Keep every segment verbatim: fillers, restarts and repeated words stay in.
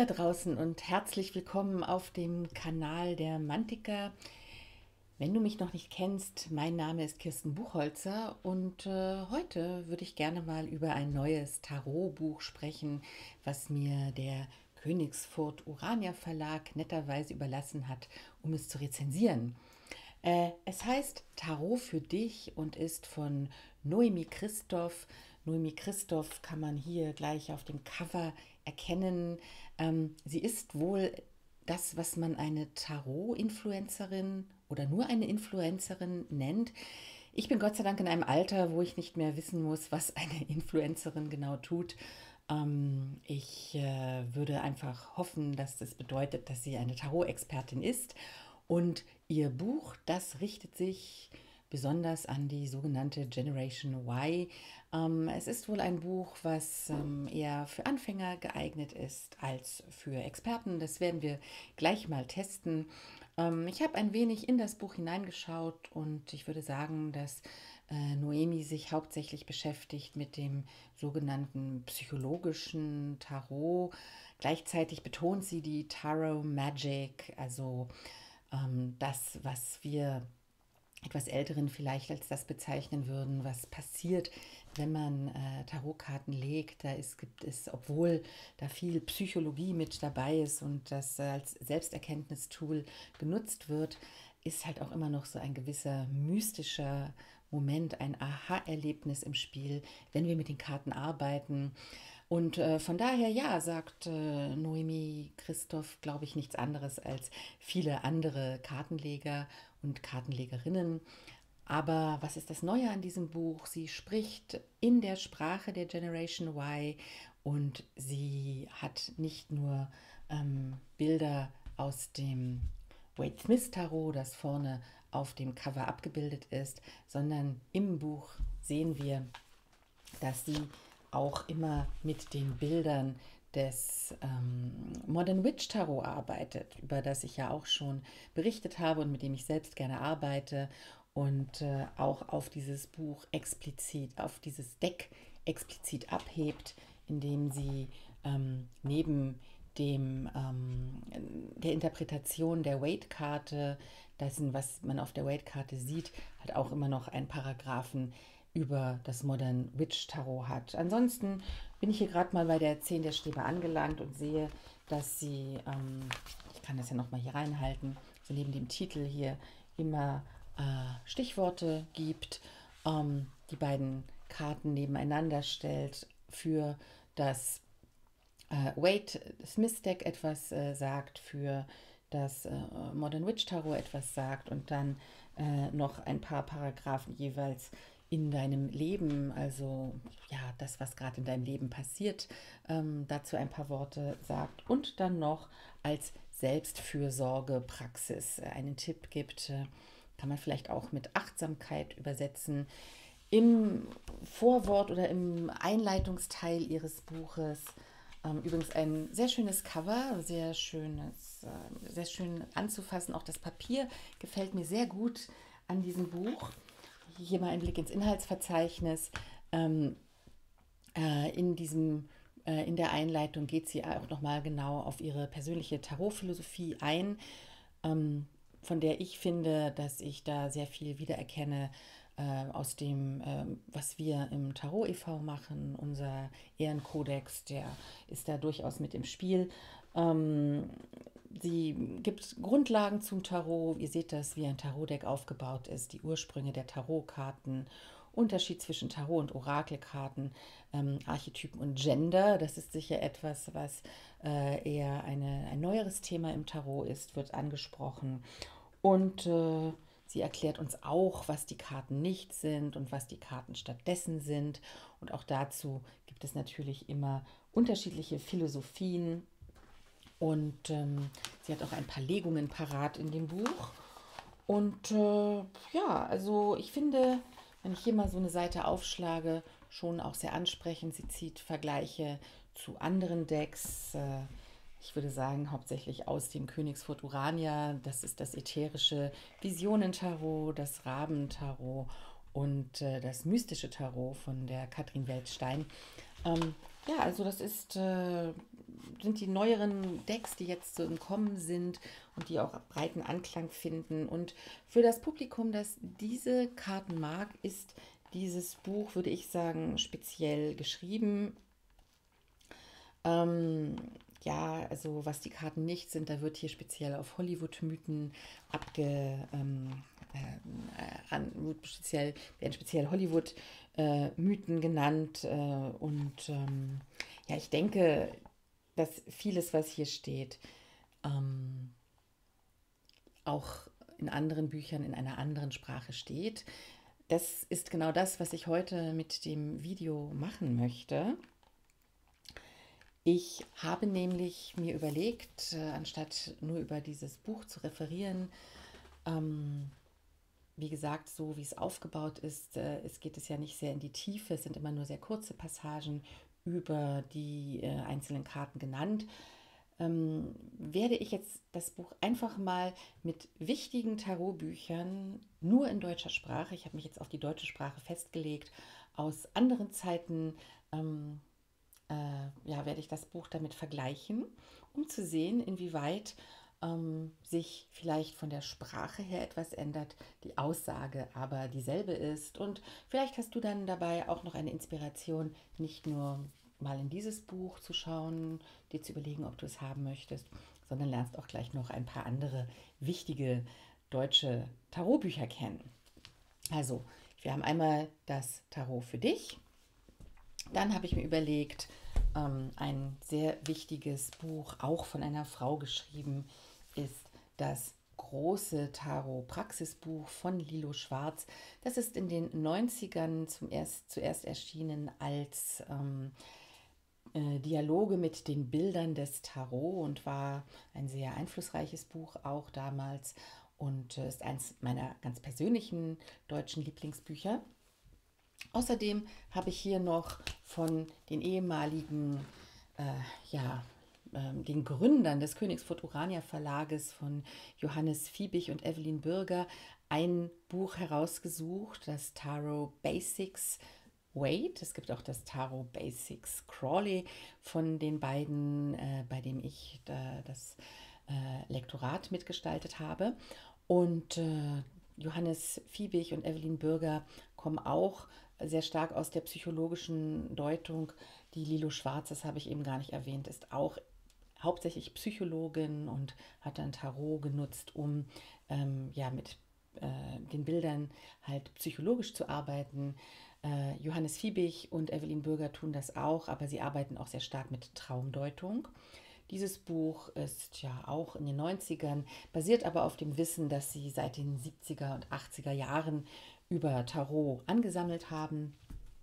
da draußen und herzlich willkommen auf dem Kanal der Mantika. Wenn du mich noch nicht kennst, mein Name ist Kirsten Buchholzer und äh, heute würde ich gerne mal über ein neues Tarotbuch sprechen, was mir der Königsfurt Urania Verlag netterweise überlassen hat, um es zu rezensieren. Äh, es heißt Tarot für dich und ist von Noemi Christoph. Noemi Christoph kann man hier gleich auf dem Cover erkennen. Ähm, sie ist wohl das, was man eine Tarot-Influencerin oder nur eine Influencerin nennt. Ich bin Gott sei Dank in einem Alter, wo ich nicht mehr wissen muss, was eine Influencerin genau tut. Ähm, ich äh, würde einfach hoffen, dass das bedeutet, dass sie eine Tarot-Expertin ist. Und ihr Buch, das richtet sich besonders an die sogenannte Generation Y. Ähm, es ist wohl ein Buch, was ähm, eher für Anfänger geeignet ist als für Experten. Das werden wir gleich mal testen. Ähm, ich habe ein wenig in das Buch hineingeschaut und ich würde sagen, dass äh, Noemi sich hauptsächlich beschäftigt mit dem sogenannten psychologischen Tarot. Gleichzeitig betont sie die Tarot Magic, also ähm, das, was wir etwas Älteren vielleicht als das bezeichnen würden, was passiert, wenn man äh, Tarotkarten legt. Da ist, gibt es, obwohl da viel Psychologie mit dabei ist und das äh, als Selbsterkenntnistool genutzt wird, ist halt auch immer noch so ein gewisser mystischer Moment, ein Aha-Erlebnis im Spiel, wenn wir mit den Karten arbeiten. Und äh, von daher, ja, sagt äh, Noemi Christoph, glaube ich, nichts anderes als viele andere Kartenleger und Kartenlegerinnen. Aber was ist das Neue an diesem Buch? Sie spricht in der Sprache der Generation Y und sie hat nicht nur ähm, Bilder aus dem Wade Smith Tarot, das vorne auf dem Cover abgebildet ist, sondern im Buch sehen wir, dass sie auch immer mit den Bildern des ähm, Modern Witch Tarot arbeitet, über das ich ja auch schon berichtet habe und mit dem ich selbst gerne arbeite und äh, auch auf dieses Buch explizit, auf dieses Deck explizit abhebt, indem sie ähm, neben dem, ähm, der Interpretation der Wade-Karte, dessen, was man auf der Wade-Karte sieht, halt auch immer noch einen Paragraphen über das Modern Witch Tarot hat. Ansonsten bin ich hier gerade mal bei der zehn der Stäbe angelangt und sehe, dass sie, ähm, ich kann das ja nochmal hier reinhalten, so neben dem Titel hier immer äh, Stichworte gibt, ähm, die beiden Karten nebeneinander stellt, für das äh, Wade Smith Deck etwas äh, sagt, für das äh, Modern Witch Tarot etwas sagt und dann äh, noch ein paar Paragraphen jeweils in deinem Leben, also ja, das, was gerade in deinem Leben passiert, ähm, dazu ein paar Worte sagt und dann noch als Selbstfürsorgepraxis äh, einen Tipp gibt, äh, kann man vielleicht auch mit Achtsamkeit übersetzen. Im Vorwort oder im Einleitungsteil ihres Buches ähm, übrigens ein sehr schönes Cover, sehr schönes, äh, sehr schön anzufassen. Auch das Papier gefällt mir sehr gut an diesem Buch. Hier mal ein Blick ins Inhaltsverzeichnis. Ähm, äh, in diesem äh, in der Einleitung geht sie auch nochmal genau auf ihre persönliche Tarotphilosophie ein, ähm, von der ich finde, dass ich da sehr viel wiedererkenne äh, aus dem, äh, was wir im Tarot e V machen. Unser Ehrenkodex, der ist da durchaus mit im Spiel. Ähm, sie gibt Grundlagen zum Tarot. Ihr seht das, wie ein Tarotdeck aufgebaut ist, die Ursprünge der Tarotkarten, Unterschied zwischen Tarot und Orakelkarten, ähm, Archetypen und Gender. Das ist sicher etwas, was äh, eher eine, ein neueres Thema im Tarot ist, wird angesprochen. Und äh, sie erklärt uns auch, was die Karten nicht sind und was die Karten stattdessen sind. Und auch dazu gibt es natürlich immer unterschiedliche Philosophien. Und ähm, sie hat auch ein paar Legungen parat in dem Buch. Und äh, ja, also ich finde, wenn ich hier mal so eine Seite aufschlage, schon auch sehr ansprechend. Sie zieht Vergleiche zu anderen Decks. Äh, ich würde sagen, hauptsächlich aus dem Königsfurt Urania. Das ist das ätherische Visionentarot, das Rabentarot und äh, das mystische Tarot von der Katrin Weltstein. Ähm, ja, also das ist, äh, sind die neueren Decks, die jetzt so im Kommen sind und die auch breiten Anklang finden. Und für das Publikum, das diese Karten mag, ist dieses Buch, würde ich sagen, speziell geschrieben. Ähm, ja, also was die Karten nicht sind, da wird hier speziell auf Hollywood-Mythen abge, ähm, äh, an, wird speziell, werden speziell Hollywood-Mythen genannt. Äh, und ähm, ja, ich denke, dass vieles, was hier steht, ähm, auch in anderen Büchern in einer anderen Sprache steht. Das ist genau das, was ich heute mit dem Video machen möchte. Ich habe nämlich mir überlegt, äh, anstatt nur über dieses Buch zu referieren, ähm, wie gesagt, so wie es aufgebaut ist, äh, es geht es ja nicht sehr in die Tiefe, es sind immer nur sehr kurze Passagen über die äh, einzelnen Karten genannt, ähm, werde ich jetzt das Buch einfach mal mit wichtigen Tarotbüchern nur in deutscher Sprache, ich habe mich jetzt auf die deutsche Sprache festgelegt, aus anderen Zeiten, ähm, äh, ja, werde ich das Buch damit vergleichen, um zu sehen, inwieweit ähm, sich vielleicht von der Sprache her etwas ändert, die Aussage aber dieselbe ist. Und vielleicht hast du dann dabei auch noch eine Inspiration, nicht nur mal in dieses Buch zu schauen, dir zu überlegen, ob du es haben möchtest, sondern lernst auch gleich noch ein paar andere wichtige deutsche Tarotbücher kennen. Also, wir haben einmal das Tarot für dich. Dann habe ich mir überlegt, ähm, ein sehr wichtiges Buch, auch von einer Frau geschrieben, ist das große Tarot-Praxisbuch von Lilo Schwarz. Das ist in den neunzigern zum erst, zuerst erschienen als ähm, äh, Dialoge mit den Bildern des Tarot und war ein sehr einflussreiches Buch auch damals und äh, ist eins meiner ganz persönlichen deutschen Lieblingsbücher. Außerdem habe ich hier noch von den ehemaligen, äh, ja, ähm, den Gründern des Königsfurt Urania Verlages von Johannes Fiebig und Evelyn Bürger ein Buch herausgesucht, das Tarot Basics Wade. Es gibt auch das Tarot Basics Crawley von den beiden, äh, bei dem ich da das äh, Lektorat mitgestaltet habe. Und äh, Johannes Fiebig und Evelyn Bürger kommen auch sehr stark aus der psychologischen Deutung. Die Lilo Schwarz, das habe ich eben gar nicht erwähnt, ist auch hauptsächlich Psychologin und hat dann Tarot genutzt, um ähm, ja, mit äh, den Bildern halt psychologisch zu arbeiten. Äh, Johannes Fiebig und Evelyn Bürger tun das auch, aber sie arbeiten auch sehr stark mit Traumdeutung. Dieses Buch ist ja auch in den neunzigern, basiert aber auf dem Wissen, das sie seit den siebziger und achtziger Jahren über Tarot angesammelt haben.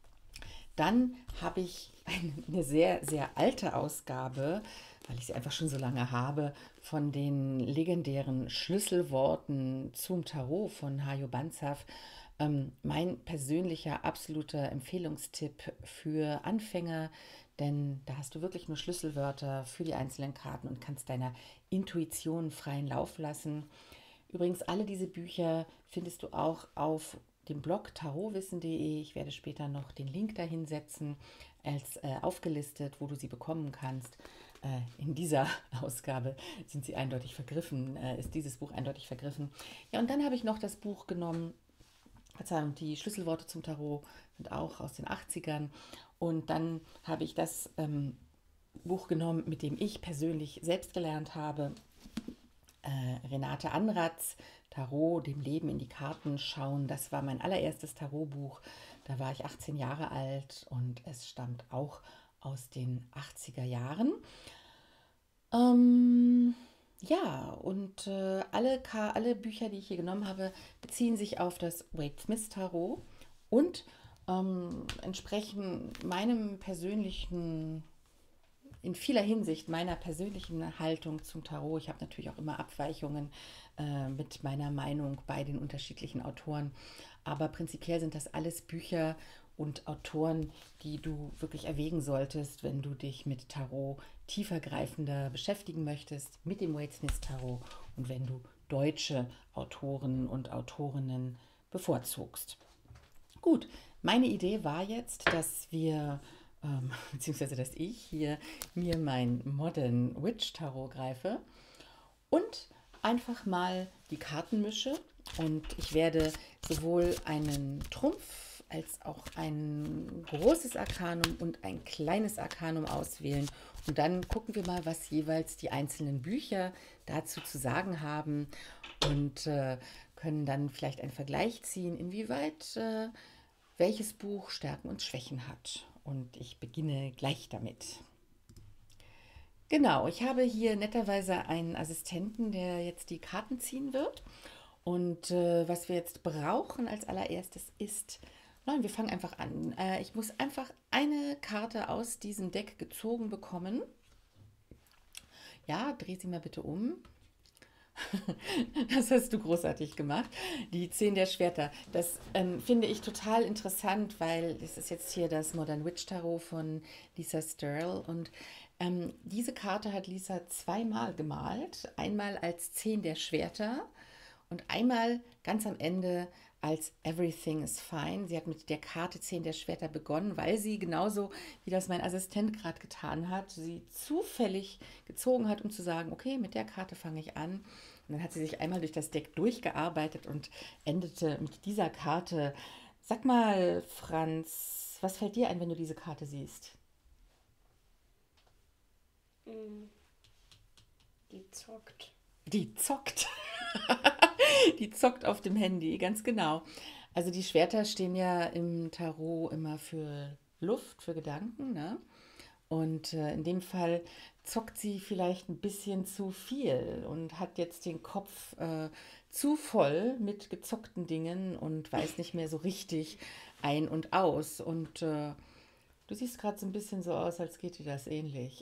Dann habe ich eine sehr, sehr alte Ausgabe, weil ich sie einfach schon so lange habe, von den legendären Schlüsselworten zum Tarot von Hajo Banzhaf. Ähm, mein persönlicher absoluter Empfehlungstipp für Anfänger, denn da hast du wirklich nur Schlüsselwörter für die einzelnen Karten und kannst deiner Intuition freien Lauf lassen. Übrigens, alle diese Bücher findest du auch auf dem Blog tarotwissen punkt de. Ich werde später noch den Link dahin setzen, als äh, aufgelistet, wo du sie bekommen kannst. Äh, in dieser Ausgabe sind sie eindeutig vergriffen, äh, ist dieses Buch eindeutig vergriffen. Ja, und dann habe ich noch das Buch genommen, Verzeihung, die Schlüsselworte zum Tarot sind auch aus den achtzigern. Und dann habe ich das ähm, Buch genommen, mit dem ich persönlich selbst gelernt habe. Äh, Renate Anratz, Tarot, dem Leben in die Karten schauen. Das war mein allererstes Tarotbuch. Da war ich achtzehn Jahre alt und es stammt auch aus den achtziger Jahren. Ähm, ja, und äh, alle, Ka alle Bücher, die ich hier genommen habe, beziehen sich auf das Wade Smith Tarot und ähm, entsprechen meinem persönlichen, in vieler Hinsicht meiner persönlichen Haltung zum Tarot. Ich habe natürlich auch immer Abweichungen äh, mit meiner Meinung bei den unterschiedlichen Autoren, aber prinzipiell sind das alles Bücher und Autoren, die du wirklich erwägen solltest, wenn du dich mit Tarot tiefergreifender beschäftigen möchtest, mit dem Wade Smith Tarot und wenn du deutsche Autoren und Autorinnen bevorzugst. Gut, meine Idee war jetzt, dass wir ähm, beziehungsweise dass ich hier mir mein Modern Witch Tarot greife und einfach mal die Karten mische. Und ich werde sowohl einen Trumpf als auch ein großes Arkanum und ein kleines Arkanum auswählen. Und dann gucken wir mal, was jeweils die einzelnen Bücher dazu zu sagen haben und äh, können dann vielleicht einen Vergleich ziehen, inwieweit äh, welches Buch Stärken und Schwächen hat. Und ich beginne gleich damit. Genau, ich habe hier netterweise einen Assistenten, der jetzt die Karten ziehen wird. Und äh, was wir jetzt brauchen als allererstes ist, nein, wir fangen einfach an. Äh, ich muss einfach eine Karte aus diesem Deck gezogen bekommen. Ja, dreh sie mal bitte um. Das hast du großartig gemacht. Die Zehn der Schwerter. Das ähm, finde ich total interessant, weil es ist jetzt hier das Modern Witch Tarot von Lisa Sterle. Und ähm, diese Karte hat Lisa zweimal gemalt. Einmal als Zehn der Schwerter und einmal ganz am Ende als Everything is Fine. Sie hat mit der Karte Zehn der Schwerter begonnen, weil sie genauso, wie das mein Assistent gerade getan hat, sie zufällig gezogen hat, um zu sagen, okay, mit der Karte fange ich an. Und dann hat sie sich einmal durch das Deck durchgearbeitet und endete mit dieser Karte. Sag mal, Franz, was fällt dir ein, wenn du diese Karte siehst? Die zockt. Die zockt. Die zockt auf dem Handy, ganz genau. Also die Schwerter stehen ja im Tarot immer für Luft, für Gedanken, ne? Und äh, in dem Fall zockt sie vielleicht ein bisschen zu viel und hat jetzt den Kopf äh, zu voll mit gezockten Dingen und weiß nicht mehr so richtig ein und aus. Und äh, du siehst gerade so ein bisschen so aus, als geht dir das ähnlich.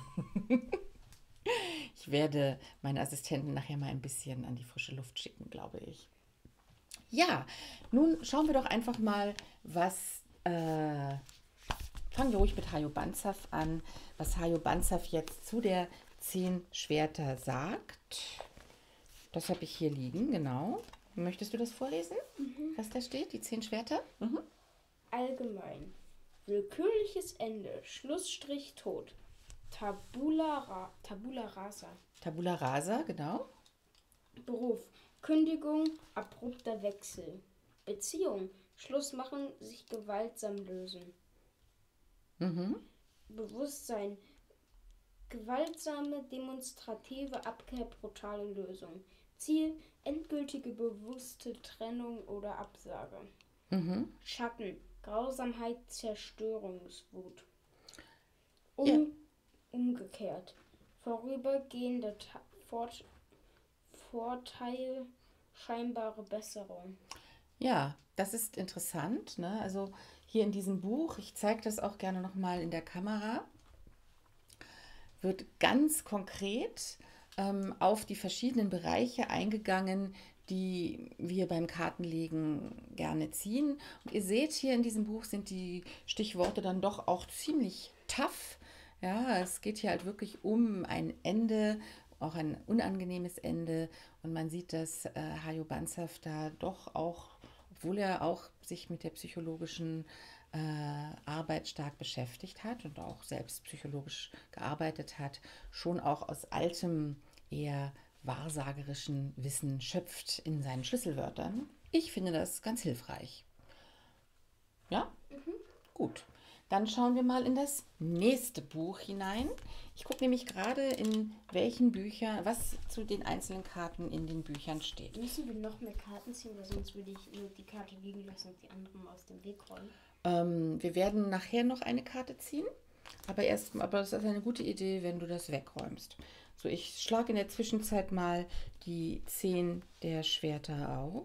Ich werde meine Assistenten nachher mal ein bisschen an die frische Luft schicken, glaube ich. Ja, nun schauen wir doch einfach mal, was. Äh, fangen wir ruhig mit Hajo Banzhaf an, was Hajo Banzhaf jetzt zu der Zehn Schwerter sagt. Das habe ich hier liegen, genau. Möchtest du das vorlesen, mhm. was da steht, die Zehn Schwerter? Mhm. Allgemein. Willkürliches Ende. Schlussstrich tot. Tabula, ra Tabula rasa. Tabula rasa, genau. Beruf. Kündigung. Abrupter Wechsel. Beziehung. Schluss machen, sich gewaltsam lösen. Mhm. Bewusstsein. Gewaltsame, demonstrative Abkehr, brutale Lösung. Ziel. Endgültige, bewusste Trennung oder Absage. Mhm. Schatten. Grausamkeit, Zerstörungswut. Um, Ja. Umgekehrt. Vorübergehender Ta Fort Vorteil, scheinbare Besserung. Ja, das ist interessant, ne? Also hier in diesem Buch, ich zeige das auch gerne nochmal in der Kamera, wird ganz konkret ähm, auf die verschiedenen Bereiche eingegangen, die wir beim Kartenlegen gerne ziehen. Und ihr seht hier in diesem Buch sind die Stichworte dann doch auch ziemlich tough. Ja, es geht hier halt wirklich um ein Ende, auch ein unangenehmes Ende. Und man sieht, dass äh, Hajo Banzhaf da doch auch, obwohl er auch sich mit der psychologischen äh, Arbeit stark beschäftigt hat und auch selbst psychologisch gearbeitet hat, schon auch aus altem, eher wahrsagerischen Wissen schöpft in seinen Schlüsselwörtern. Ich finde das ganz hilfreich. Ja? Mhm. Gut. Dann schauen wir mal in das nächste Buch hinein. Ich gucke nämlich gerade, in welchen Büchern, was zu den einzelnen Karten in den Büchern steht. Müssen wir noch mehr Karten ziehen, weil sonst würde ich nur die Karte liegen lassen und die anderen aus dem Weg räumen. Ähm, wir werden nachher noch eine Karte ziehen, aber erst, aber das ist eine gute Idee, wenn du das wegräumst. So, ich schlage in der Zwischenzeit mal die Zehn der Schwerter auf.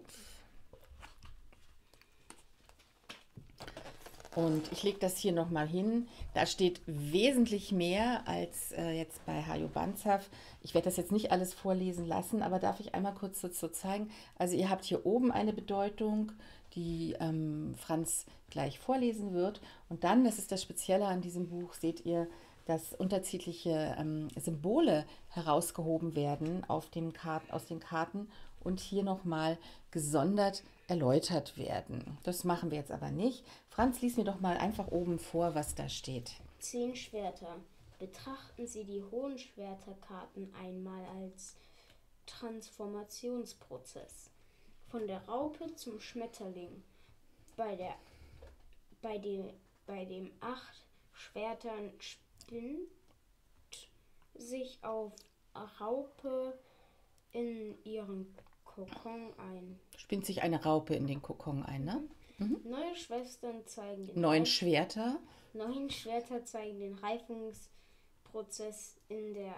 Und ich lege das hier nochmal hin. Da steht wesentlich mehr als äh, jetzt bei Hajo Banzhaf. Ich werde das jetzt nicht alles vorlesen lassen, aber darf ich einmal kurz dazu zeigen. Also ihr habt hier oben eine Bedeutung, die ähm, Franz gleich vorlesen wird. Und dann, das ist das Spezielle an diesem Buch, seht ihr, dass unterschiedliche ähm, Symbole herausgehoben werden auf den Karten, aus den Karten und hier nochmal gesondert erläutert werden. Das machen wir jetzt aber nicht. Franz, lies mir doch mal einfach oben vor, was da steht. Zehn Schwerter. Betrachten Sie die hohen Schwerterkarten einmal als Transformationsprozess. Von der Raupe zum Schmetterling. Bei, der, bei, dem, bei dem acht Schwertern spinnt sich auf Raupe in ihren Kokon ein. Spinnt sich eine Raupe in den Kokon ein, ne? Mhm. Neue Schwestern zeigen den Neun Reif- Schwerter. Neun Schwerter zeigen den Reifungsprozess in der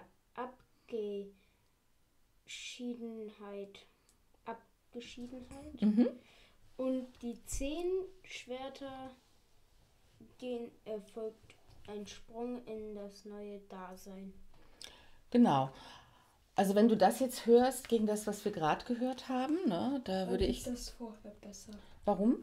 Abgeschiedenheit. Abgeschiedenheit. Mhm. Und die zehn Schwerter gehen erfolgt ein Sprung in das neue Dasein. Genau. Also wenn du das jetzt hörst gegen das, was wir gerade gehört haben, ne, da würde ich... das vorher besser. Warum?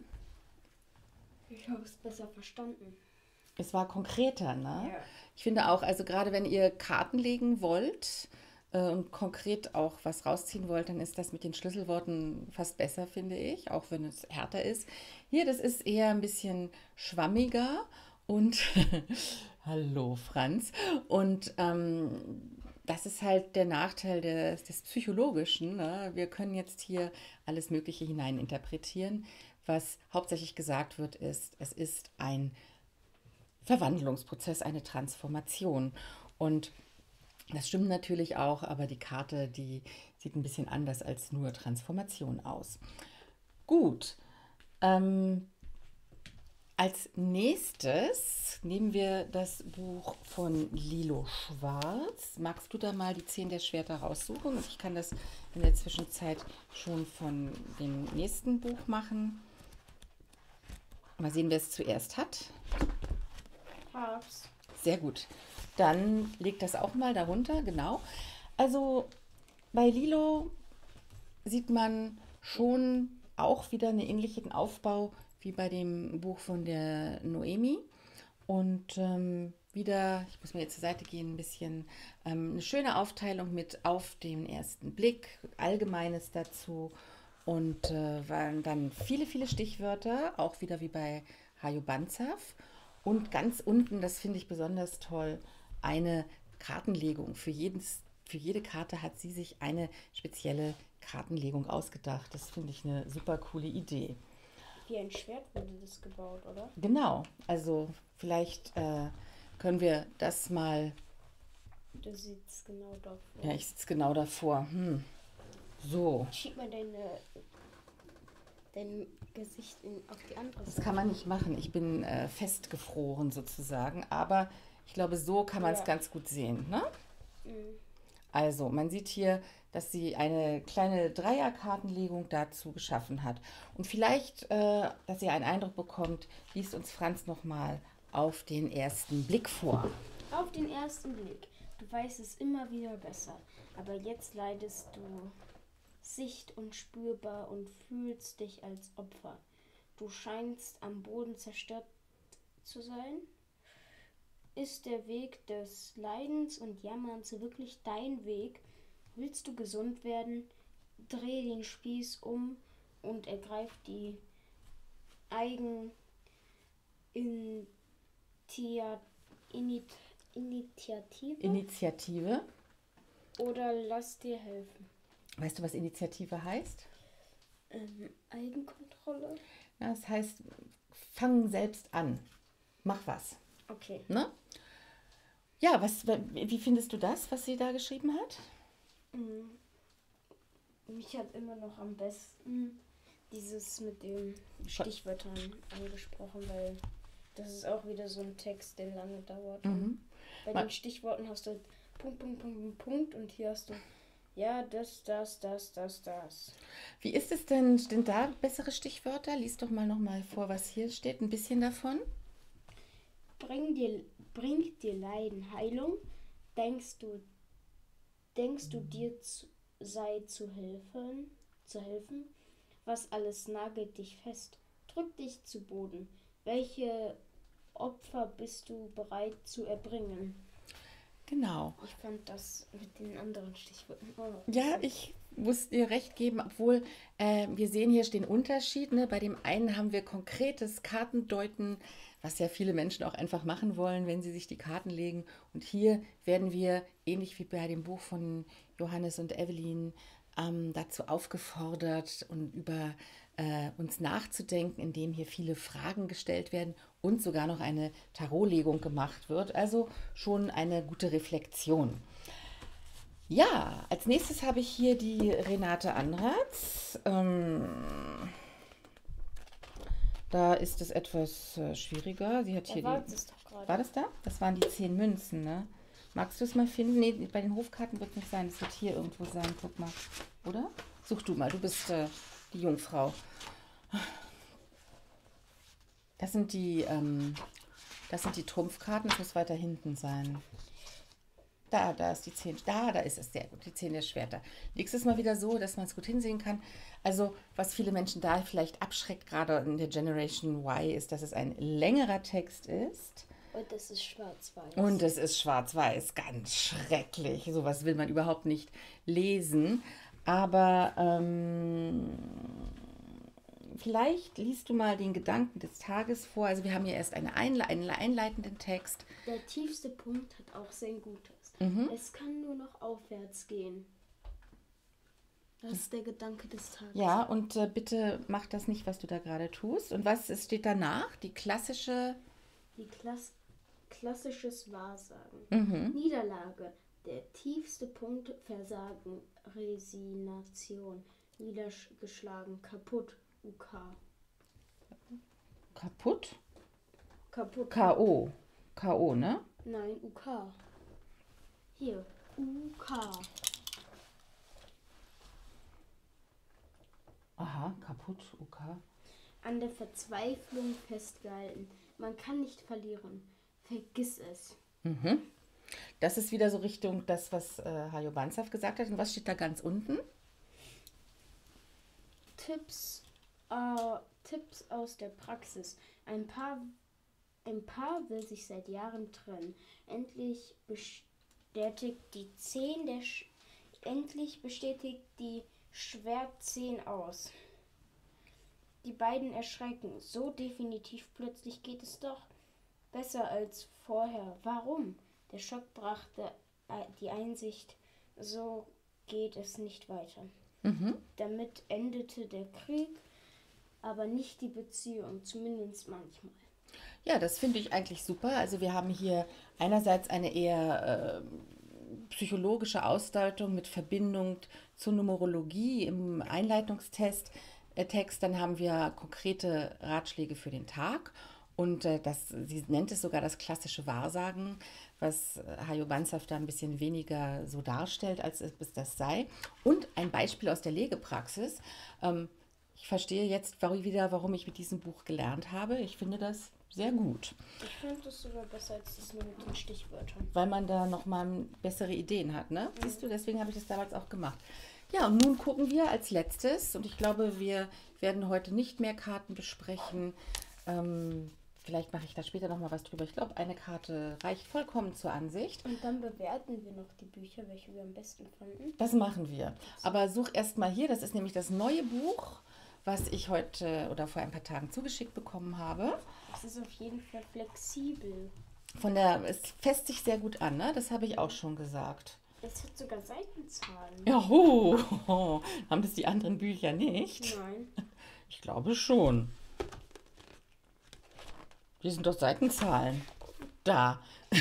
Ich habe es besser verstanden. Es war konkreter, ne? Ja. Ich finde auch, also gerade wenn ihr Karten legen wollt äh, und konkret auch was rausziehen wollt, dann ist das mit den Schlüsselworten fast besser, finde ich, auch wenn es härter ist. Hier, das ist eher ein bisschen schwammiger und hallo Franz. Und ähm, das ist halt der Nachteil des, des Psychologischen. Ne? Wir können jetzt hier alles Mögliche hineininterpretieren. Was hauptsächlich gesagt wird, ist, es ist ein Verwandlungsprozess, eine Transformation. Und das stimmt natürlich auch, aber die Karte, die sieht ein bisschen anders als nur Transformation aus. Gut. Ähm, als nächstes nehmen wir das Buch von Lilo Schwarz. Magst du da mal die Zehn der Schwerter raussuchen? Ich kann das in der Zwischenzeit schon von dem nächsten Buch machen. Mal sehen, wer es zuerst hat. Hab's. Sehr gut. Dann leg das auch mal darunter, genau. Also bei Lilo sieht man schon auch wieder einen ähnlichen Aufbau wie bei dem Buch von der Noemi. Und ähm, wieder, ich muss mal jetzt zur Seite gehen, ein bisschen ähm, eine schöne Aufteilung mit auf den ersten Blick, Allgemeines dazu. Und äh, waren dann viele, viele Stichwörter, auch wieder wie bei Hajo Banzhaf. Und ganz unten, das finde ich besonders toll, eine Kartenlegung. Für, jedes, für jede Karte hat sie sich eine spezielle Kartenlegung ausgedacht. Das finde ich eine super coole Idee. Wie ein Schwert wurde das gebaut, oder? Genau, also vielleicht äh, können wir das mal... Du sitzt genau davor. Ja, ich sitze genau davor. Hm. So. Schieb mal deine, dein Gesicht in, auf die andere Seite. Das kann man nicht machen. Ich bin äh, festgefroren sozusagen. Aber ich glaube, so kann man es Ja. ganz gut sehen. Ne? Mhm. Also, man sieht hier, dass sie eine kleine Dreierkartenlegung dazu geschaffen hat. Und vielleicht, äh, dass ihr einen Eindruck bekommt, liest uns Franz nochmal auf den ersten Blick vor. Auf den ersten Blick. Du weißt es immer wieder besser. Aber jetzt leidest du sicht- und spürbar und fühlst dich als Opfer. Du scheinst am Boden zerstört zu sein. Ist der Weg des Leidens und Jammerns wirklich dein Weg? Willst du gesund werden? Dreh den Spieß um und ergreif die Eigeninitiative Initiative. oder lass dir helfen. Weißt du, was Initiative heißt? Ähm, Eigenkontrolle? Ja, das heißt, fang selbst an. Mach was. Okay. Ne? Ja, was, wie findest du das, was sie da geschrieben hat? Mhm. Mich hat immer noch am besten dieses mit den Stichwörtern angesprochen, weil das ist auch wieder so ein Text, der lange dauert. Mhm. Bei Ma- den Stichworten hast du Punkt, Punkt, Punkt, Punkt, Punkt und hier hast du ja, das, das, das, das, das. Wie ist es denn? Sind da bessere Stichwörter? Lies doch mal noch mal vor, was hier steht. Ein bisschen davon. Bring dir, bringt dir Leiden Heilung? Denkst du, denkst du dir zu, sei zu helfen, zu helfen? Was alles nagelt dich fest? Drück dich zu Boden. Welche Opfer bist du bereit zu erbringen? Genau. Ich fand das mit den anderen Stichworten auch noch. Ja, ich muss dir recht geben, obwohl äh, wir sehen hier den Unterschied. Ne? Bei dem einen haben wir konkretes Kartendeuten, was ja viele Menschen auch einfach machen wollen, wenn sie sich die Karten legen. Und hier werden wir, ähnlich wie bei dem Buch von Johannes und Evelyn, ähm, dazu aufgefordert und über äh, uns nachzudenken, indem hier viele Fragen gestellt werden und sogar noch eine Tarotlegung gemacht wird. Also schon eine gute Reflexion. Ja, als nächstes habe ich hier die Renate Anratz. Ähm, da ist es etwas äh, schwieriger. Sie hat hier Er war die. es doch gerade. War das da? Das waren die zehn Münzen, ne? Magst du es mal finden? Nee, bei den Hofkarten wird es nicht sein. Es wird hier irgendwo sein. Guck mal. Oder? Such du mal. Du bist äh, die Jungfrau. Das sind die, ähm, das sind die Trumpfkarten. Es muss weiter hinten sein. Da, da ist die zehn. Da, da ist es sehr gut. Die zehn der Schwerter. Legst es mal wieder so, dass man es gut hinsehen kann. Also, was viele Menschen da vielleicht abschreckt, gerade in der Generation Y, ist, dass es ein längerer Text ist. Und das ist schwarz-weiß. Und es ist schwarz-weiß. Ganz schrecklich. Sowas will man überhaupt nicht lesen. Aber ähm, vielleicht liest du mal den Gedanken des Tages vor. Also wir haben hier erst eine Einle einen einleitenden Text. Der tiefste Punkt hat auch sein Gutes. Mhm. Es kann nur noch aufwärts gehen. Das ist der Gedanke des Tages. Ja, und äh, bitte mach das nicht, was du da gerade tust. Und was es steht danach? Die klassische... Die Klass klassisches Wahrsagen. Mhm. Niederlage. Der tiefste Punkt Versagen. Resignation. Niedergeschlagen. Kaputt. U K. Kaputt? Kaputt. K O. K O, ne? Nein, U K. Hier. U K. Aha, kaputt, okay. An der Verzweiflung festgehalten. Man kann nicht verlieren. Vergiss es. Mhm. Das ist wieder so Richtung das, was äh, Hajo Banzhaf gesagt hat. Und was steht da ganz unten? Tipps, äh, Tipps aus der Praxis. Ein Paar, ein Paar will sich seit Jahren trennen. Endlich bestätigt die zehn der Sch Endlich bestätigt die Schwert zehn aus. Die beiden erschrecken. So definitiv plötzlich geht es doch besser als vorher. Warum? Der Schock brachte die Einsicht, so geht es nicht weiter. Mhm. Damit endete der Krieg, aber nicht die Beziehung, zumindest manchmal. Ja, das finde ich eigentlich super. Also wir haben hier einerseits eine eher äh, psychologische Ausdeutung mit Verbindung zur Numerologie im Einleitungstest. Äh, Text, dann haben wir konkrete Ratschläge für den Tag. Und äh, das, sie nennt es sogar das klassische Wahrsagen, was äh, Hajo Banzhaf da ein bisschen weniger so darstellt, als es das sei. Und ein Beispiel aus der Legepraxis. Ähm, ich verstehe jetzt wieder, warum ich mit diesem Buch gelernt habe. Ich finde das sehr gut. Ich finde das sogar besser als das nur mit den Stichwörtern. Weil man da nochmal bessere Ideen hat, ne? Mhm. Siehst du, deswegen habe ich das damals auch gemacht. Ja, und nun gucken wir als letztes, und ich glaube, wir werden heute nicht mehr Karten besprechen. Ähm, vielleicht mache ich da später nochmal was drüber. Ich glaube, eine Karte reicht vollkommen zur Ansicht. Und dann bewerten wir noch die Bücher, welche wir am besten fanden. Das machen wir. Aber such erst mal hier, das ist nämlich das neue Buch, was ich heute oder vor ein paar Tagen zugeschickt bekommen habe. Es ist auf jeden Fall flexibel. Von der, es fässt sich sehr gut an, ne? Das habe ich auch schon gesagt. Es hat sogar Seitenzahlen. Ja, ho, ho. Haben das die anderen Bücher nicht? Nein. Ich glaube schon. Hier sind doch Seitenzahlen. Da.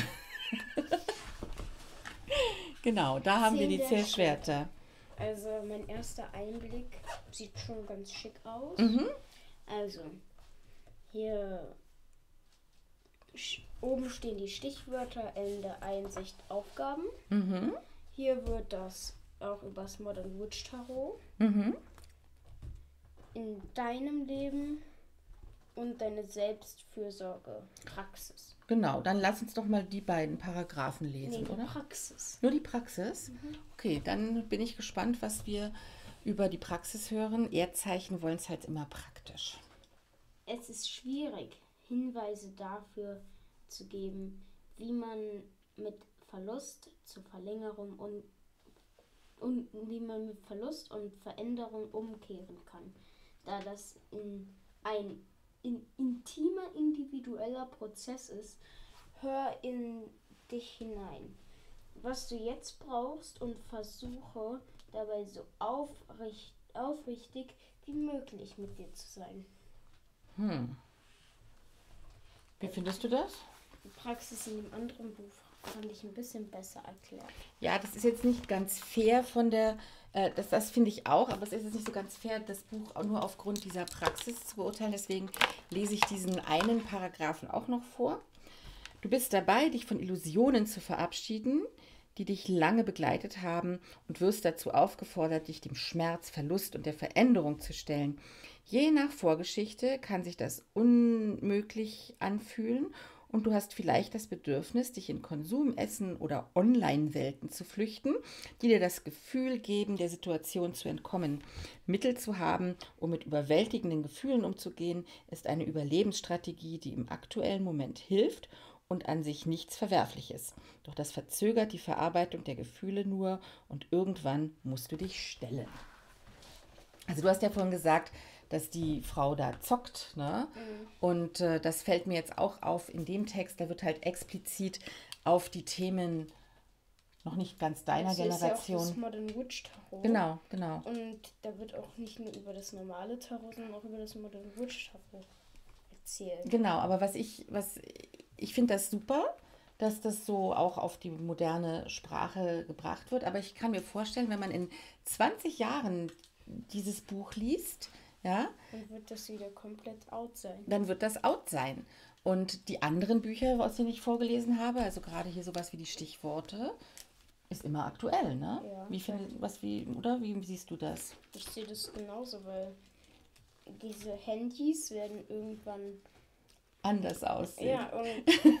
Genau, da haben wir die zehn Schwerter. Also mein erster Einblick sieht schon ganz schick aus. Mhm. Also hier oben stehen die Stichwörter, Ende, Einsicht, Aufgaben. Mhm. Hier wird das auch übers Modern Witch Tarot. Mhm. In deinem Leben und deine Selbstfürsorge, Praxis. Genau, dann lass uns doch mal die beiden Paragraphen lesen, nee, oder? Praxis. Nur die Praxis? Mhm. Okay, dann bin ich gespannt, was wir über die Praxis hören. Erdzeichen wollen es halt immer praktisch. Es ist schwierig, Hinweise dafür zu geben, wie man mit Verlust zur Verlängerung und und wie man mit Verlust und Veränderung umkehren kann, da das in ein in intimer, individueller Prozess ist. Hör in dich hinein, was du jetzt brauchst, und versuche dabei so aufricht, aufrichtig wie möglich mit dir zu sein. Hm. Wie findest du das? Die Praxis in dem anderen Buch fand ich ein bisschen besser erklärt. Ja, das ist jetzt nicht ganz fair von der, äh, das, das finde ich auch, aber es ist jetzt nicht so ganz fair, das Buch auch nur aufgrund dieser Praxis zu beurteilen. Deswegen lese ich diesen einen Paragraphen auch noch vor. Du bist dabei, dich von Illusionen zu verabschieden, die dich lange begleitet haben, und wirst dazu aufgefordert, dich dem Schmerz, Verlust und der Veränderung zu stellen. Je nach Vorgeschichte kann sich das unmöglich anfühlen, und du hast vielleicht das Bedürfnis, dich in Konsum, Essen oder Online-Welten zu flüchten, die dir das Gefühl geben, der Situation zu entkommen. Mittel zu haben, um mit überwältigenden Gefühlen umzugehen, ist eine Überlebensstrategie, die im aktuellen Moment hilft und an sich nichts Verwerfliches. Doch das verzögert die Verarbeitung der Gefühle nur, und irgendwann musst du dich stellen. Also du hast ja vorhin gesagt, dass die Frau da zockt, ne? Mhm. Und äh, das fällt mir jetzt auch auf in dem Text, da wird halt explizit auf die Themen noch nicht ganz deiner das Generation. Ist ja auch das Modern Witch Tarot. Genau, genau. Und da wird auch nicht nur über das normale Tarot, sondern auch über das Modern Witch Tarot erzählt. Genau, aber was ich, was ich finde das super, dass das so auch auf die moderne Sprache gebracht wird. Aber ich kann mir vorstellen, wenn man in zwanzig Jahren dieses Buch liest, ja, dann wird das wieder komplett out sein. Dann wird das out sein. Und die anderen Bücher, aus denen ich vorgelesen habe, also gerade hier sowas wie die Stichworte, ist immer aktuell, ne? Ja, wie findest was wie oder wie siehst du das? Ich sehe das genauso, weil diese Handys werden irgendwann anders aussehen. Ja, und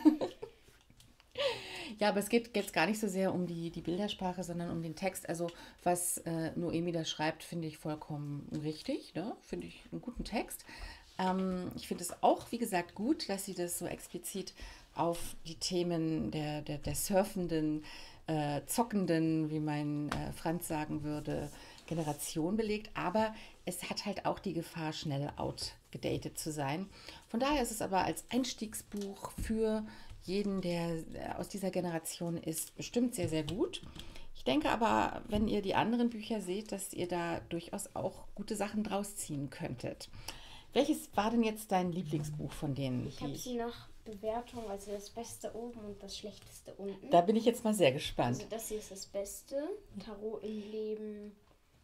ja, aber es geht jetzt gar nicht so sehr um die, die Bildersprache, sondern um den Text. Also was äh, Noemi da schreibt, finde ich vollkommen richtig. Ne? Finde ich einen guten Text. Ähm, ich finde es auch, wie gesagt, gut, dass sie das so explizit auf die Themen der, der, der surfenden, äh, zockenden, wie mein äh, Franz sagen würde, Generation belegt. Aber es hat halt auch die Gefahr, schnell outgedatet zu sein. Von daher ist es aber als Einstiegsbuch für jeden, der aus dieser Generation ist, bestimmt sehr, sehr gut. Ich denke aber, wenn ihr die anderen Bücher seht, dass ihr da durchaus auch gute Sachen draus ziehen könntet. Welches war denn jetzt dein Lieblingsbuch von denen? Ich habe sie nach Bewertung, also das Beste oben und das Schlechteste unten. Da bin ich jetzt mal sehr gespannt. Also das hier ist das Beste. Tarot im Leben.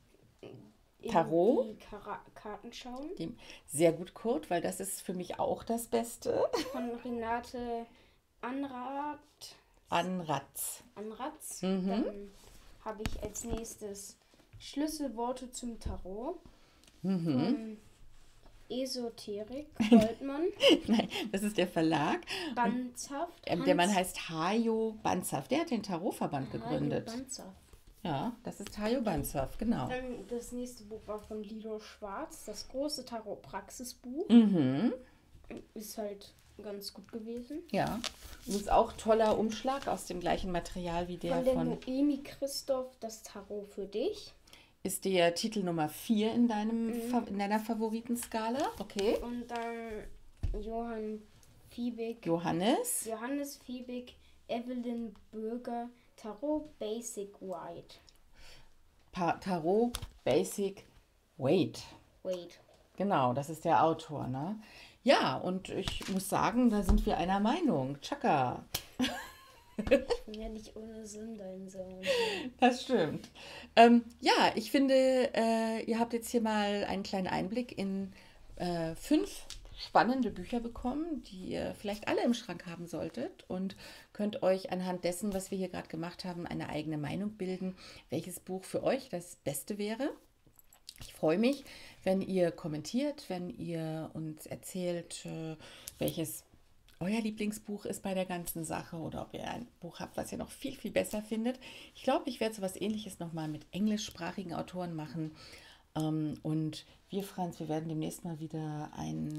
Tarot? Die Kara- Karten schauen. Die, sehr gut, Kurt, weil das ist für mich auch das Beste. Von Renate Anrat. Anratz. Anratz. Mhm. Dann habe ich als nächstes Schlüsselworte zum Tarot. Mhm. Von Esoterik Goldmann. Nein, das ist der Verlag. Banzhaft. Und, äh, der Mann heißt Hajo Banzhaft. Der hat den Tarotverband gegründet. Hajo Banzhaft. Ja, das ist Hajo Banzhaft, genau. Dann das nächste Buch war von Lido Schwarz, das große Tarot-Praxisbuch. Mhm. Ist halt ganz gut gewesen. Ja, das ist auch toller Umschlag aus dem gleichen Material wie der von... der von Noemi Christoph, das Tarot für dich. Ist der Titel Nummer vier in, deinem Mhm. Fa- in deiner Favoritenskala. Okay. Und dann Johann Fiebig. Johannes. Johannes Fiebig, Evelyn Bürger, Tarot Basic White. Pa Tarot Basic Wait. Wait. Genau, das ist der Autor, ne? Ja, und ich muss sagen, da sind wir einer Meinung. Tschakka. Ich bin ja nicht ohne Sinn dein Sohn. Das stimmt. Ähm, ja, ich finde, äh, ihr habt jetzt hier mal einen kleinen Einblick in äh, fünf spannende Bücher bekommen, die ihr vielleicht alle im Schrank haben solltet, und könnt euch anhand dessen, was wir hier gerade gemacht haben, eine eigene Meinung bilden, welches Buch für euch das Beste wäre. Ich freue mich, wenn ihr kommentiert, wenn ihr uns erzählt, äh, welches euer Lieblingsbuch ist bei der ganzen Sache, oder ob ihr ein Buch habt, was ihr noch viel, viel besser findet. Ich glaube, ich werde so etwas Ähnliches nochmal mit englischsprachigen Autoren machen. Ähm, und wir, Franz, wir werden demnächst mal wieder ein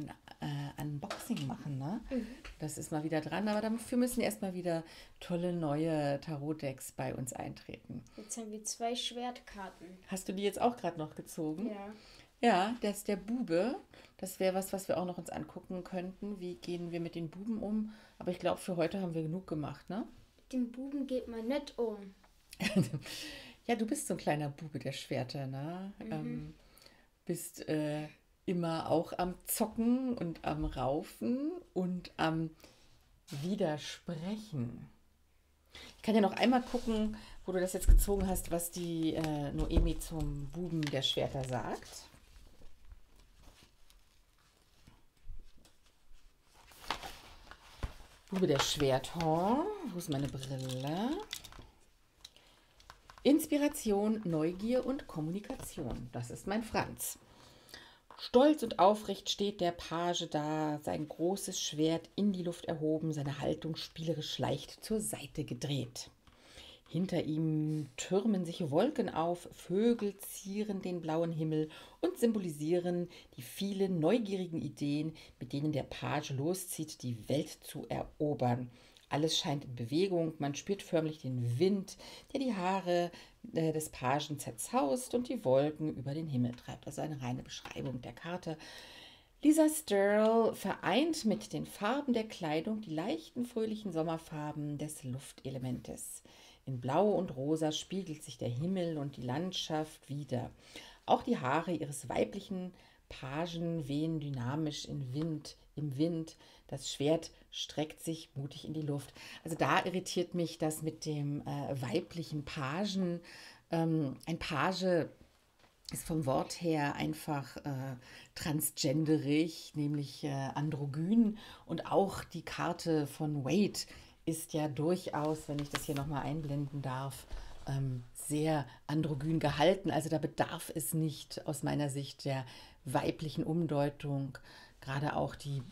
äh, Unboxing machen, ne? Mhm. Das ist mal wieder dran, aber dafür müssen erstmal wieder tolle neue Tarot-Decks bei uns eintreten. Jetzt haben wir zwei Schwertkarten. Hast du die jetzt auch gerade noch gezogen? Ja. Ja, das ist der Bube. Das wäre was, was wir auch noch uns angucken könnten. Wie gehen wir mit den Buben um? Aber ich glaube, für heute haben wir genug gemacht, ne? Mit dem Buben geht man nicht um. Ja, du bist so ein kleiner Bube der Schwerter, ne? Mhm. Ähm, bist äh, immer auch am Zocken und am Raufen und am Widersprechen. Ich kann ja noch einmal gucken, wo du das jetzt gezogen hast, was die äh, Noemi zum Buben der Schwerter sagt. Bube der Schwerter. Wo ist meine Brille? Inspiration, Neugier und Kommunikation. Das ist mein Franz. Stolz und aufrecht steht der Page da, sein großes Schwert in die Luft erhoben, seine Haltung spielerisch leicht zur Seite gedreht. Hinter ihm türmen sich Wolken auf, Vögel zieren den blauen Himmel und symbolisieren die vielen neugierigen Ideen, mit denen der Page loszieht, die Welt zu erobern. Alles scheint in Bewegung, man spürt förmlich den Wind, der die Haare äh, des Pagen zerzaust und die Wolken über den Himmel treibt. Also eine reine Beschreibung der Karte. Lisa Sterle vereint mit den Farben der Kleidung die leichten, fröhlichen Sommerfarben des Luftelementes. In Blau und Rosa spiegelt sich der Himmel und die Landschaft wider. Auch die Haare ihres weiblichen Pagen wehen dynamisch in Wind, im Wind. Das Schwert streckt sich mutig in die Luft. Also da irritiert mich das mit dem äh, weiblichen Pagen. Ähm, ein Page ist vom Wort her einfach äh, transgenderig, nämlich äh, androgyn. Und auch die Karte von Wade ist ja durchaus, wenn ich das hier nochmal einblenden darf, ähm, sehr androgyn gehalten. Also da bedarf es nicht aus meiner Sicht der weiblichen Umdeutung. Gerade auch die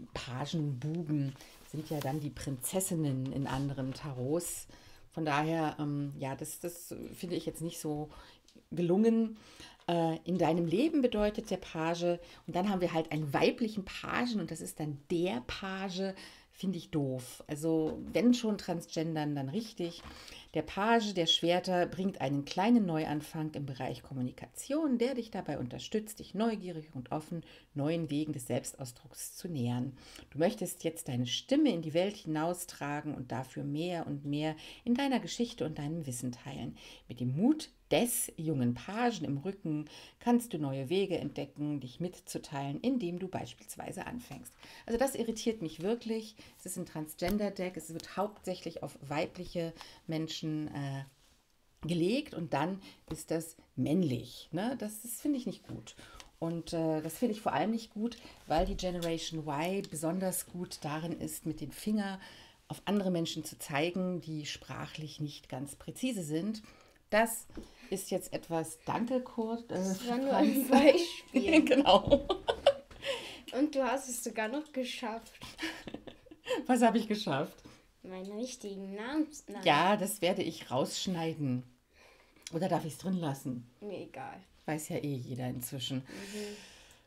Pagenbuben sind ja dann die Prinzessinnen in anderen Tarots. Von daher, ähm, ja, das, das finde ich jetzt nicht so gelungen. Äh, in deinem Leben bedeutet der Page, und dann haben wir halt einen weiblichen Pagen und das ist dann der Page, finde ich doof. Also wenn schon Transgendern, dann richtig. Der Page der Schwerter bringt einen kleinen Neuanfang im Bereich Kommunikation, der dich dabei unterstützt, dich neugierig und offen neuen Wegen des Selbstausdrucks zu nähern. Du möchtest jetzt deine Stimme in die Welt hinaustragen und dafür mehr und mehr in deiner Geschichte und deinem Wissen teilen. Mit dem Mut des jungen Pagen im Rücken kannst du neue Wege entdecken, dich mitzuteilen, indem du beispielsweise anfängst. Also das irritiert mich wirklich. Es ist ein Transgender-Deck, es wird hauptsächlich auf weibliche Menschen äh, gelegt und dann ist das männlich. Ne? Das, das finde ich nicht gut. Und äh, das finde ich vor allem nicht gut, weil die Generation Y besonders gut darin ist, mit dem Finger auf andere Menschen zu zeigen, die sprachlich nicht ganz präzise sind. Das ist jetzt etwas, danke Kurt. Äh, das war nur ein Beispiel. Genau. Und du hast es sogar noch geschafft. Was habe ich geschafft? Meinen richtigen Namen. Ja, das werde ich rausschneiden. Oder darf ich es drin lassen? Mir egal. Weiß ja eh jeder inzwischen. Mhm.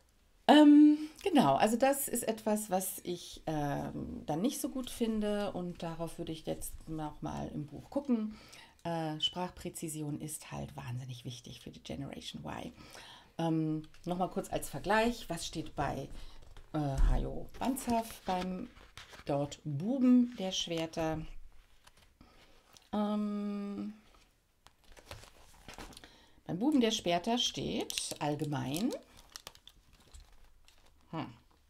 Ähm, genau, also das ist etwas, was ich ähm, dann nicht so gut finde und darauf würde ich jetzt nochmal im Buch gucken. Äh, Sprachpräzision ist halt wahnsinnig wichtig für die Generation Y. Ähm, Nochmal kurz als Vergleich, was steht bei äh, Hajo Banzhaf beim dort Buben der Schwerter? Ähm, beim Buben der Schwerter steht allgemein hm.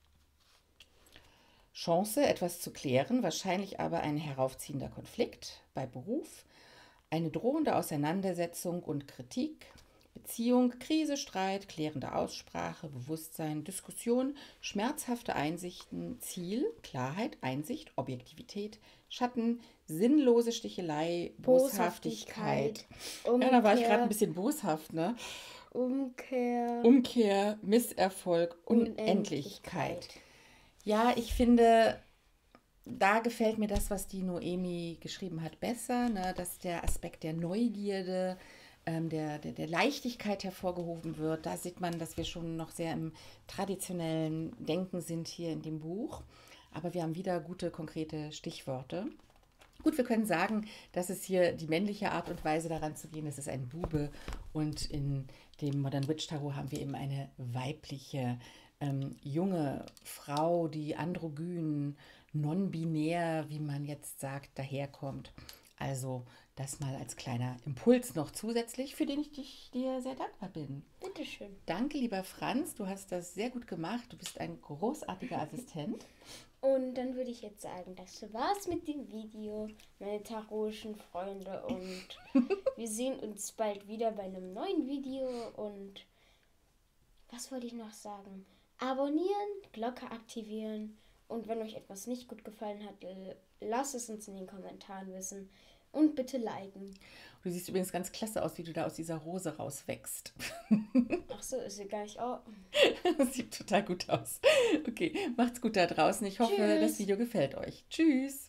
Chance, etwas zu klären, wahrscheinlich aber ein heraufziehender Konflikt bei Beruf, eine drohende Auseinandersetzung und Kritik, Beziehung, Krise, Streit, klärende Aussprache, Bewusstsein, Diskussion, schmerzhafte Einsichten, Ziel, Klarheit, Einsicht, Objektivität, Schatten, sinnlose Stichelei, Boshaftigkeit. Umkehr, ja, da war ich gerade ein bisschen boshaft, ne? Umkehr. Umkehr, Misserfolg, Unendlichkeit. Unendlichkeit. Ja, ich finde, da gefällt mir das, was die Noemi geschrieben hat, besser, ne? Dass der Aspekt der Neugierde ähm, der, der, der Leichtigkeit hervorgehoben wird. Da sieht man, dass wir schon noch sehr im traditionellen Denken sind hier in dem Buch. Aber wir haben wieder gute, konkrete Stichworte. Gut, wir können sagen, das ist hier die männliche Art und Weise daran zu gehen. Es ist ein Bube und in dem Modern Witch Tarot haben wir eben eine weibliche, ähm, junge Frau, die androgyn, non-binär, wie man jetzt sagt, daherkommt. Also das mal als kleiner Impuls noch zusätzlich, für den ich dich, dir sehr dankbar bin. Bitteschön. Danke, lieber Franz, du hast das sehr gut gemacht. Du bist ein großartiger Assistent. Und dann würde ich jetzt sagen, das war's mit dem Video, meine tarotischen Freunde. Und wir sehen uns bald wieder bei einem neuen Video. Und was wollte ich noch sagen? Abonnieren, Glocke aktivieren. Und wenn euch etwas nicht gut gefallen hat, lasst es uns in den Kommentaren wissen. Und bitte liken. Du siehst übrigens ganz klasse aus, wie du da aus dieser Rose rauswächst. Ach so, ist ja gar nicht... Oh. Das sieht total gut aus. Okay, macht's gut da draußen. Ich hoffe, Tschüss. das Video gefällt euch. Tschüss.